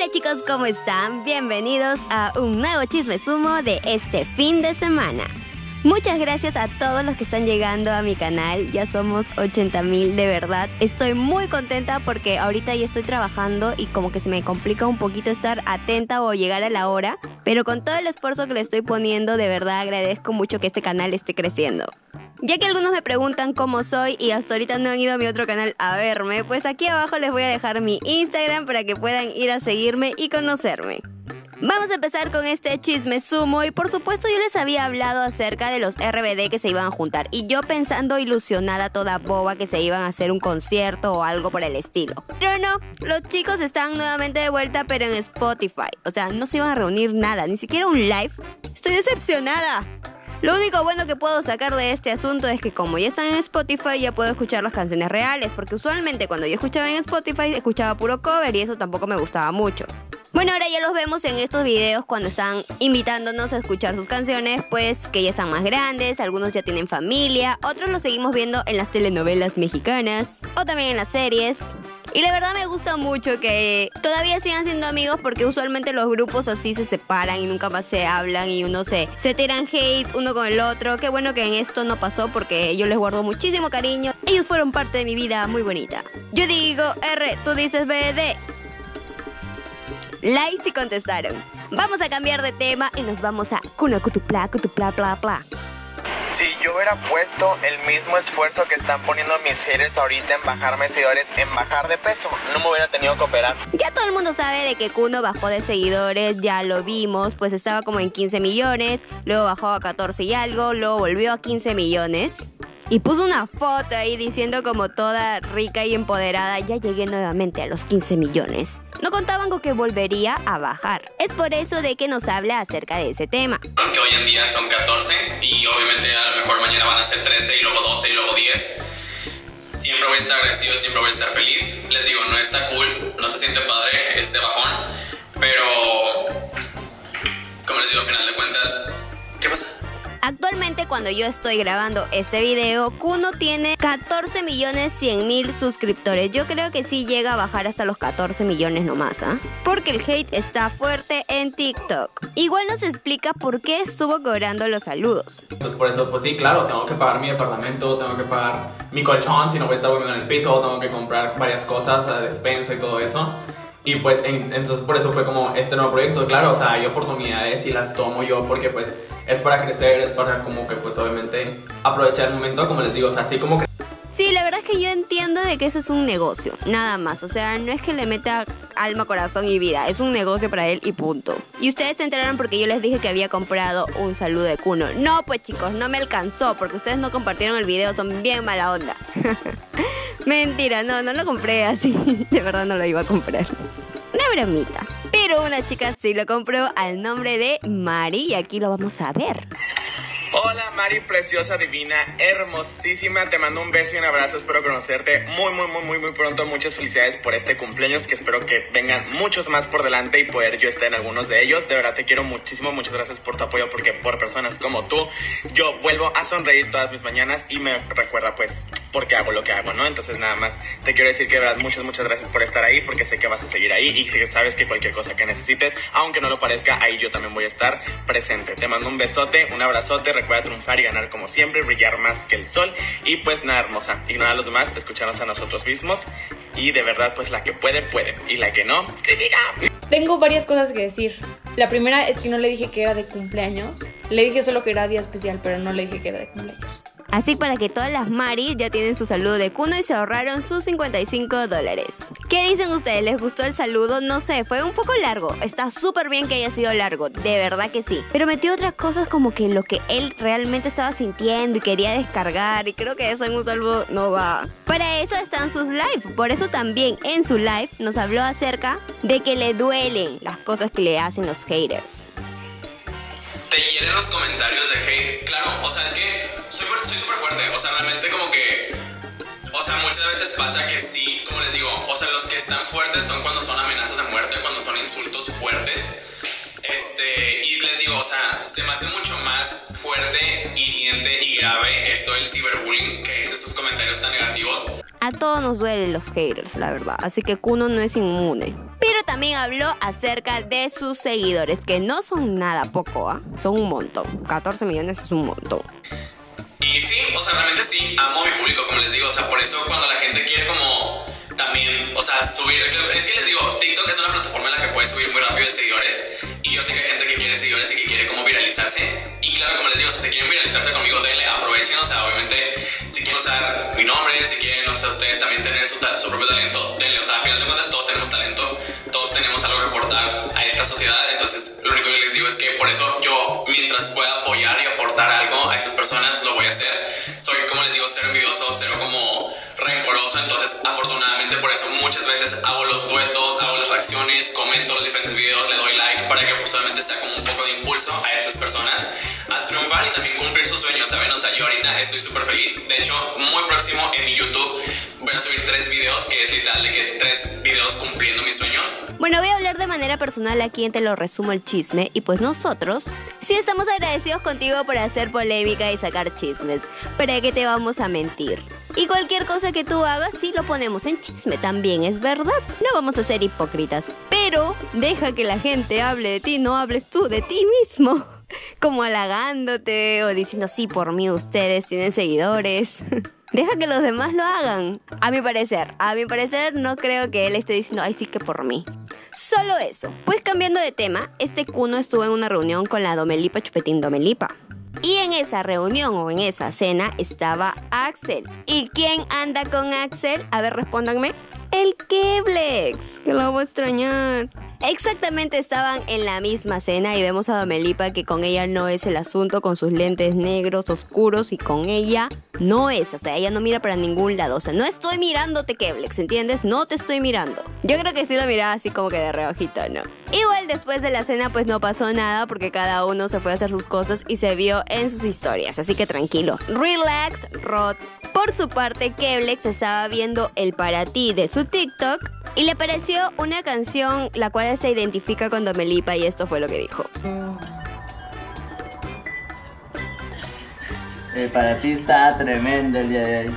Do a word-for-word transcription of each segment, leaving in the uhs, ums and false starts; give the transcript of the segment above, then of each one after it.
Hola chicos, ¿cómo están? Bienvenidos a un nuevo Chisme Sumo de este fin de semana. Muchas gracias a todos los que están llegando a mi canal, ya somos ochenta mil de verdad. Estoy muy contenta porque ahorita ya estoy trabajando y como que se me complica un poquito estar atenta o llegar a la hora. Pero con todo el esfuerzo que le estoy poniendo, de verdad agradezco mucho que este canal esté creciendo. Ya que algunos me preguntan cómo soy y hasta ahorita no han ido a mi otro canal a verme, pues aquí abajo les voy a dejar mi Instagram para que puedan ir a seguirme y conocerme. Vamos a empezar con este Chisme Sumo y por supuesto yo les había hablado acerca de los R B D que se iban a juntar y yo pensando ilusionada toda boba que se iban a hacer un concierto o algo por el estilo. Pero no, los chicos están nuevamente de vuelta pero en Spotify, o sea, no se iban a reunir nada, ni siquiera un live. Estoy decepcionada. Lo único bueno que puedo sacar de este asunto es que como ya están en Spotify ya puedo escuchar las canciones reales, porque usualmente cuando yo escuchaba en Spotify escuchaba puro cover y eso tampoco me gustaba mucho. Bueno, ahora ya los vemos en estos videos cuando están invitándonos a escuchar sus canciones, pues que ya están más grandes, algunos ya tienen familia, otros los seguimos viendo en las telenovelas mexicanas o también en las series. Y la verdad me gusta mucho que todavía sigan siendo amigos porque usualmente los grupos así se separan y nunca más se hablan y uno se, se tiran hate uno con el otro. Qué bueno que en esto no pasó porque yo les guardo muchísimo cariño. Ellos fueron parte de mi vida muy bonita. Yo digo R, tú dices B D. Like si contestaron. Vamos a cambiar de tema y nos vamos a Kuno Kutupla Kutupla Pla Pla. Si yo hubiera puesto el mismo esfuerzo que están poniendo mis haters ahorita en bajarme seguidores, en bajar de peso, no me hubiera tenido que operar. Ya todo el mundo sabe de que Kuno bajó de seguidores, ya lo vimos, pues estaba como en quince millones, luego bajó a catorce y algo, luego volvió a quince millones. Y puso una foto ahí diciendo como toda rica y empoderada, ya llegué nuevamente a los quince millones. No contaban con que volvería a bajar. Es por eso de que nos habla acerca de ese tema. Que hoy en día son catorce y obviamente a lo mejor mañana van a ser trece y luego doce y luego diez. Siempre voy a estar agradecido, siempre voy a estar feliz. Les digo, no está cool, no se siente padre este bajón, pero como les digo, a final de cuentas, ¿qué pasa? Actualmente cuando yo estoy grabando este video, Kuno tiene catorce millones cien mil suscriptores. Yo creo que sí llega a bajar hasta los catorce millones nomás, ¿ah? ¿eh? Porque el hate está fuerte en TikTok. Igual nos explica por qué estuvo cobrando los saludos. Entonces por eso, pues sí, claro, tengo que pagar mi departamento, tengo que pagar mi colchón si no voy a estar durmiendo en el piso, tengo que comprar varias cosas, la despensa y todo eso. Y pues en, entonces por eso fue como este nuevo proyecto. Claro, o sea, hay oportunidades y las tomo yo porque pues es para crecer, es para como que pues obviamente aprovechar el momento, como les digo, o sea, así como que... Sí, la verdad es que yo entiendo de que eso es un negocio, nada más. O sea, no es que le meta alma, corazón y vida, es un negocio para él y punto. Y ustedes se enteraron porque yo les dije que había comprado un saludo de Kuno. No, pues chicos, no me alcanzó porque ustedes no compartieron el video, son bien mala onda. Mentira, no, no lo compré así, de verdad no lo iba a comprar. Una bromita. Pero una chica sí lo compró al nombre de Mari y aquí lo vamos a ver. Hola Mari, preciosa, divina, hermosísima, te mando un beso y un abrazo, espero conocerte muy muy muy muy muy pronto, muchas felicidades por este cumpleaños, que espero que vengan muchos más por delante y poder yo estar en algunos de ellos. De verdad te quiero muchísimo, muchas gracias por tu apoyo, porque por personas como tú yo vuelvo a sonreír todas mis mañanas y me recuerda pues por qué hago lo que hago, ¿no? Entonces nada más te quiero decir que de verdad muchas muchas gracias por estar ahí, porque sé que vas a seguir ahí y que sabes que cualquier cosa que necesites, aunque no lo parezca, ahí yo también voy a estar presente. Te mando un besote, un abrazote, recuerda triunfar y ganar como siempre, brillar más que el sol. Y pues nada, hermosa, ignora a los demás, escucharnos a nosotros mismos. Y de verdad, pues la que puede, puede. Y la que no, critica. Tengo varias cosas que decir. La primera es que no le dije que era de cumpleaños. Le dije solo que era día especial, pero no le dije que era de cumpleaños. Así para que todas las Maris ya tienen su saludo de Kuno y se ahorraron sus cincuenta y cinco dólares. ¿Qué dicen ustedes? ¿Les gustó el saludo? No sé, fue un poco largo. Está súper bien que haya sido largo, de verdad que sí. Pero metió otras cosas como que lo que él realmente estaba sintiendo y quería descargar. Y creo que eso en un saludo no va. Para eso están sus live. Por eso también en su live nos habló acerca de que le duelen las cosas que le hacen los haters. Te hieren los comentarios de hate, claro, o sea, es que soy soy súper fuerte, o sea, realmente como que, o sea, muchas veces pasa que sí, como les digo, o sea, los que están fuertes son cuando son amenazas de muerte, cuando son insultos fuertes, este, y les digo, o sea, se me hace mucho más fuerte, hiriente y grave esto del ciberbullying, que es estos comentarios tan negativos. A todos nos duelen los haters, la verdad, así que Kuno no es inmune. Pero también habló acerca de sus seguidores, que no son nada poco, ¿ah? ¿eh? Son un montón. catorce millones es un montón. Y sí, o sea, realmente sí, amo a mi público, como les digo. O sea, por eso cuando la gente quiere como también, o sea, subir... Es que les digo, TikTok es una plataforma en la que puedes subir muy rápido de seguidores. Y yo sé que hay gente que quiere seguidores y que quiere como viralizarse. Y claro, como les digo, o sea, si quieren viralizarse conmigo, denle, aprovechen. O sea, obviamente, si quieren usar mi nombre, si quieren, o sea, ustedes también tener su, su propio talento, denle. O sea, al final de cuentas todos tenemos talento, todos tenemos algo que aportar a esta sociedad. Entonces, lo único que les digo es que por eso yo, mientras pueda apoyar y aportar algo a esas personas, lo voy a hacer. Soy, como les digo, cero envidioso, cero como rencoroso. Entonces, afortunadamente, por eso muchas veces hago los duetos, hago las reacciones, comento los diferentes videos, le doy like para que pues obviamente sea como un poco de impulso a esas personas a triunfar y también cumplir sus sueños, ¿saben? O sea, yo ahorita estoy súper feliz. De hecho, muy próximo en mi YouTube voy a subir tres videos, que es literal de que tres videos cumpliendo mis sueños. Bueno, voy a hablar de manera personal aquí en Te lo resumo el chisme. Y pues nosotros sí estamos agradecidos contigo por hacer polémica y sacar chismes. ¿Para qué te vamos a mentir? Y cualquier cosa que tú hagas, sí lo ponemos en chisme, también es verdad. No vamos a ser hipócritas. Pero deja que la gente hable de ti, no hables tú de ti mismo. Como halagándote o diciendo, sí, por mí ustedes tienen seguidores. Deja que los demás lo hagan. A mi parecer, a mi parecer no creo que él esté diciendo, ay, sí que por mí. Solo eso. Pues cambiando de tema, este cuno estuvo en una reunión con la Domelipa Chupetín Domelipa. Y en esa reunión o en esa cena estaba Axel. ¿Y quién anda con Axel? A ver, respóndanme. El Keblex, que lo voy a extrañar. Exactamente, estaban en la misma cena y vemos a Domelipa que con ella no es el asunto, con sus lentes negros oscuros, y con ella no es, o sea, ella no mira para ningún lado. O sea, no estoy mirándote, Keblex, ¿entiendes? No te estoy mirando. Yo creo que sí lo miraba así como que de reojito, ¿no? Igual después de la cena pues no pasó nada porque cada uno se fue a hacer sus cosas y se vio en sus historias, así que tranquilo. Relax, Rod. Por su parte, Keblex estaba viendo el Para Ti de su TikTok y le pareció una canción la cual se identifica con Domelipa, y esto fue lo que dijo. El Para Ti está tremendo el día de hoy.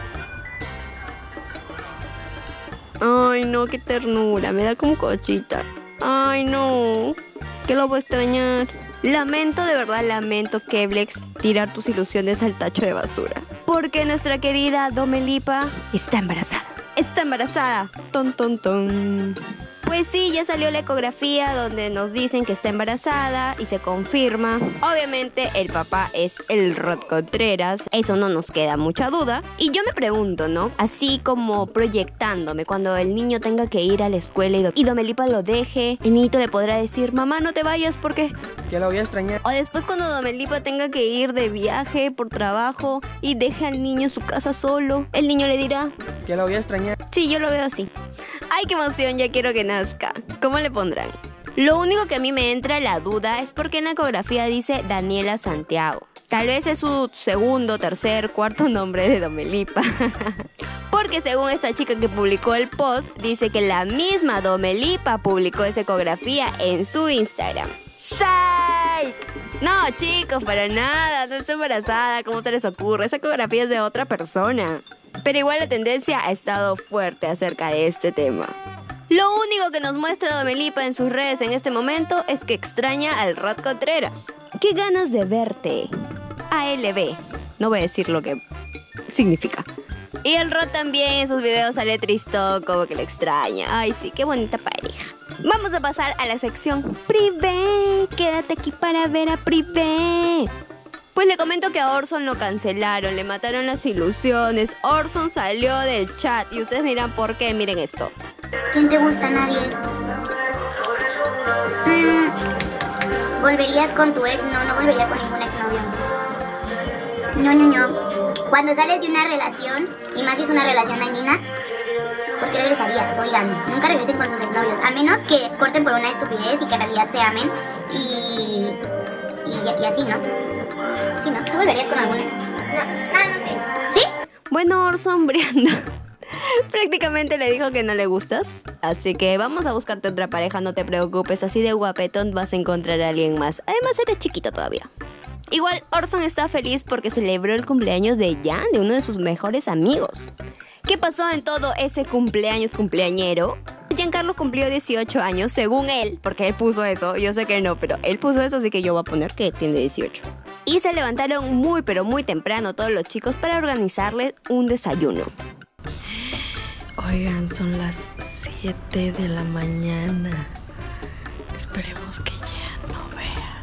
Ay, no, qué ternura, me da como cochita. Ay, no, que lo voy a extrañar. Lamento, de verdad lamento, Keblex, tirar tus ilusiones al tacho de basura. Porque nuestra querida Domelipa está embarazada. Está embarazada. Ton, ton, ton. Pues sí, ya salió la ecografía donde nos dicen que está embarazada y se confirma. Obviamente el papá es el Rod Contreras, eso no nos queda mucha duda. Y yo me pregunto, ¿no? Así como proyectándome, cuando el niño tenga que ir a la escuela y, Do- y Domelipa lo deje, el niñito le podrá decir, mamá, no te vayas porque... que la voy a extrañar. O después cuando Domelipa tenga que ir de viaje por trabajo y deje al niño en su casa solo, el niño le dirá, que la voy a extrañar. Sí, yo lo veo así. Ay, qué emoción, ya quiero que nazca. ¿Cómo le pondrán? Lo único que a mí me entra la duda es porque en la ecografía dice Daniela Santiago. Tal vez es su segundo, tercer, cuarto nombre de Domelipa. Porque según esta chica que publicó el post, dice que la misma Domelipa publicó esa ecografía en su Instagram. ¡Psych! No, chicos, para nada, no estoy embarazada, ¿cómo se les ocurre? Esa ecografía es de otra persona. Pero igual la tendencia ha estado fuerte acerca de este tema. Lo único que nos muestra Domelipa en sus redes en este momento es que extraña al Rod Contreras. ¡Qué ganas de verte! A L B. No voy a decir lo que significa. Y el Rod también en sus videos sale tristón, como que le extraña. Ay, sí, qué bonita pareja. Vamos a pasar a la sección Privé. Quédate aquí para ver a Privé. Pues le comento que a Orson lo cancelaron, le mataron las ilusiones. Orson salió del chat y ustedes miran por qué, miren esto. ¿Quién te gusta? Nadie. Mm, ¿Volverías con tu ex? No, no volvería con ningún exnovio. No, no, no. Cuando sales de una relación, y más si es una relación dañina, ¿por qué regresarías? Oigan, nunca regresen con sus exnovios, a menos que corten por una estupidez y que en realidad se amen y, y, y así, ¿no? Sí, ¿no? ¿Tú volverías con algún ex? No, no, no sé. ¿Sí? Bueno, Orson Brianda prácticamente le dijo que no le gustas. Así que vamos a buscarte otra pareja, no te preocupes. Así de guapetón vas a encontrar a alguien más. Además eres chiquito todavía. Igual Orson está feliz porque celebró el cumpleaños de Jan, de uno de sus mejores amigos. ¿Qué pasó en todo ese cumpleaños cumpleañero? Jan Giancarlo cumplió dieciocho años, según él, porque él puso eso, yo sé que no, pero él puso eso, así que yo voy a poner que tiene dieciocho. Y se levantaron muy pero muy temprano todos los chicos para organizarles un desayuno. Oigan, son las siete de la mañana. Esperemos que Jean no vea.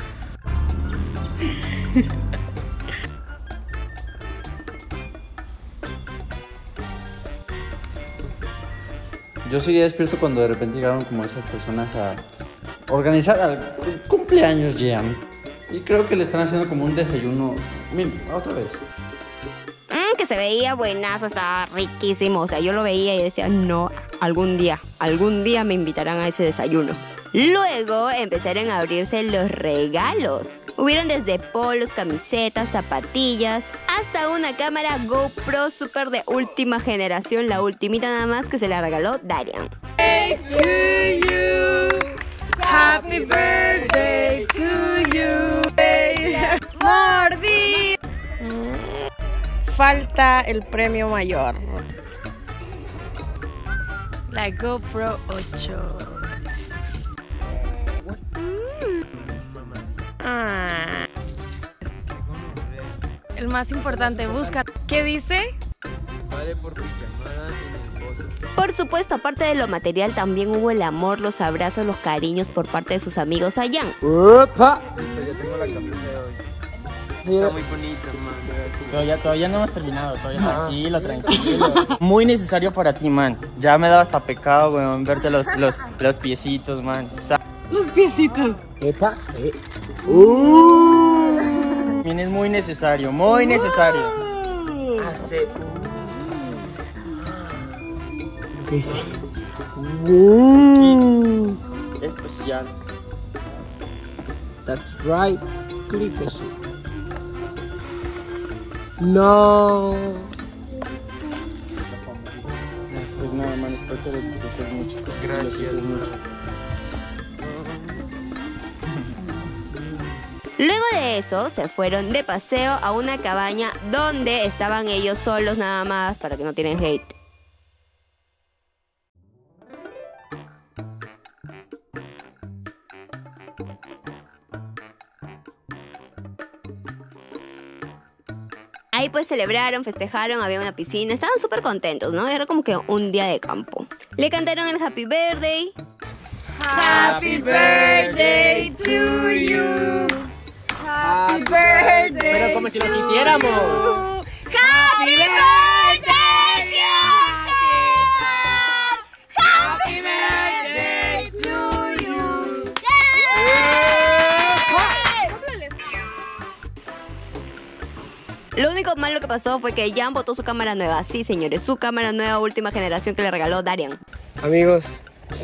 Yo seguía despierto cuando de repente llegaron como esas personas a organizar al cumpleaños Jean. Y creo que le están haciendo como un desayuno. Mira, otra vez. Mm, que se veía buenazo, estaba riquísimo. O sea, yo lo veía y decía, no, algún día, algún día me invitarán a ese desayuno. Luego empezaron a abrirse los regalos. Hubieron desde polos, camisetas, zapatillas, hasta una cámara GoPro super de última generación, la ultimita nada más, que se la regaló Darian. Happy birthday to you. Mordi. Falta el premio mayor. La GoPro ocho. Ah. El más importante, busca. ¿Qué dice? Vale por pijamada en el bosque. Por supuesto, aparte de lo material, también hubo el amor, los abrazos, los cariños por parte de sus amigos a Jean. ¡Opa! Ya tengo la camisa de hoy. Está muy bonita, man. Todavía, todavía no hemos terminado, todavía tranquilo, tranquilo. Muy necesario para ti, man. Ya me daba hasta pecado, weón, verte los, los, los piecitos, man. Los piecitos. Epa, eh. Uh. Es muy necesario, muy necesario. Hace. ¿Qué dice? Uh. Especial. That's right. Click eso. No. Pues nada, man, espero que lo disfrutes mucho. Gracias, mucho. Luego de eso, se fueron de paseo a una cabaña donde estaban ellos solos nada más, para que no tienen hate. Ahí pues celebraron, festejaron, había una piscina, estaban súper contentos, ¿no? Era como que un día de campo. Le cantaron el Happy Birthday. Happy birthday to you. Happy birthday. Pero como si lo quisiéramos. Happy birthday, Happy birthday to you. Lo único malo que pasó fue que Jean botó su cámara nueva. Sí, señores, su cámara nueva última generación que le regaló Darian. Amigos,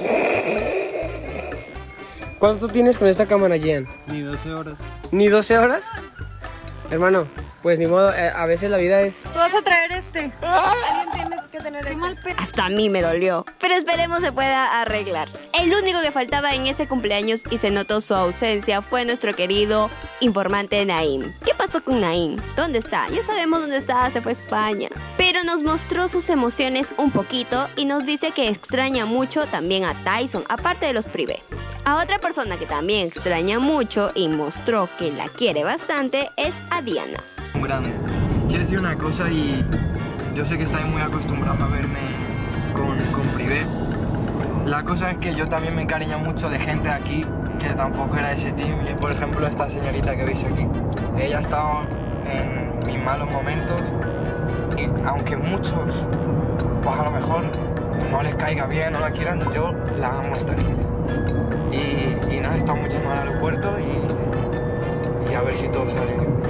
¿cuánto tienes con esta cámara, Jean? Ni doce horas. ¿Ni doce horas? Hermano, pues ni modo, eh, a veces la vida es... Tú vas a traer este. Alguien tiene que tener este. Mal pe... Hasta a mí me dolió, pero esperemos se pueda arreglar. El único que faltaba en ese cumpleaños y se notó su ausencia fue nuestro querido informante Naim. ¿Qué pasó con Naim? ¿Dónde está? Ya sabemos dónde está, se fue a España. Pero nos mostró sus emociones un poquito y nos dice que extraña mucho también a Tyson, aparte de los privé. A otra persona que también extraña mucho y mostró que la quiere bastante es a Diana. Grande. Quiero decir una cosa y yo sé que estáis muy acostumbrados a verme con, con privé. La cosa es que yo también me encariño mucho de gente aquí que tampoco era de ese team. Y por ejemplo esta señorita que veis aquí. Ella ha estado en mis malos momentos y aunque muchos pues a lo mejor no les caiga bien, no la quieran, yo la amo a esta niña. Y, y nada, estamos yendo al aeropuerto y, y a ver si todo sale bien.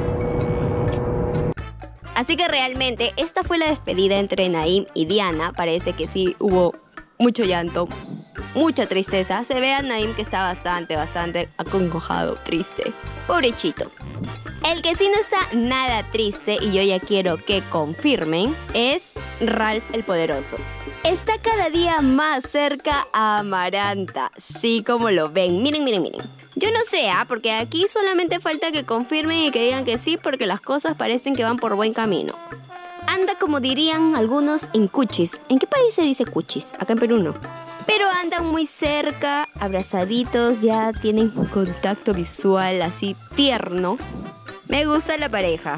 Así que realmente esta fue la despedida entre Naim y Diana. Parece que sí hubo mucho llanto, mucha tristeza. Se ve a Naim que está bastante, bastante acongojado, triste. Pobrechito. El que sí no está nada triste, y yo ya quiero que confirmen, es Ralph el Poderoso. Está cada día más cerca a Amaranta. Sí, como lo ven. Miren, miren, miren. Yo no sé, ¿ah? Porque aquí solamente falta que confirmen y que digan que sí, porque las cosas parecen que van por buen camino. Anda, como dirían algunos, en cuchis. ¿En qué país se dice cuchis? Acá en Perú no. pero andan muy cerca, abrazaditos, ya tienen contacto visual así tierno. Me gusta la pareja.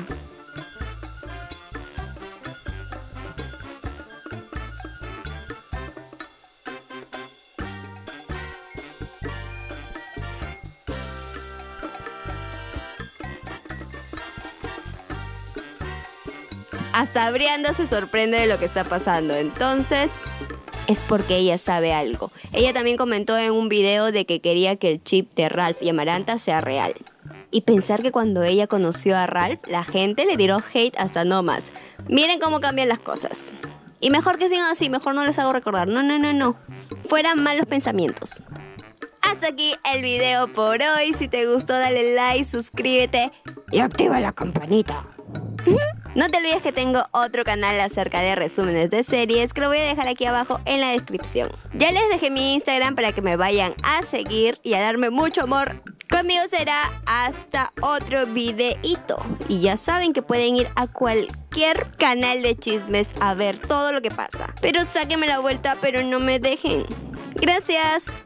Hasta Brianda se sorprende de lo que está pasando, entonces es porque ella sabe algo. Ella también comentó en un video de que quería que el chip de Ralph y Amaranta sea real. Y pensar que cuando ella conoció a Ralph, la gente le tiró hate hasta no más. Miren cómo cambian las cosas. Y mejor que sigan así, mejor no les hago recordar. No, no, no, no. Fueran malos pensamientos. Hasta aquí el video por hoy. Si te gustó, dale like, suscríbete y activa la campanita. No te olvides que tengo otro canal acerca de resúmenes de series que lo voy a dejar aquí abajo en la descripción. Ya les dejé mi Instagram para que me vayan a seguir y a darme mucho amor. Conmigo será hasta otro videíto. Y ya saben que pueden ir a cualquier canal de chismes a ver todo lo que pasa. Pero sáquenme la vuelta, pero no me dejen. Gracias.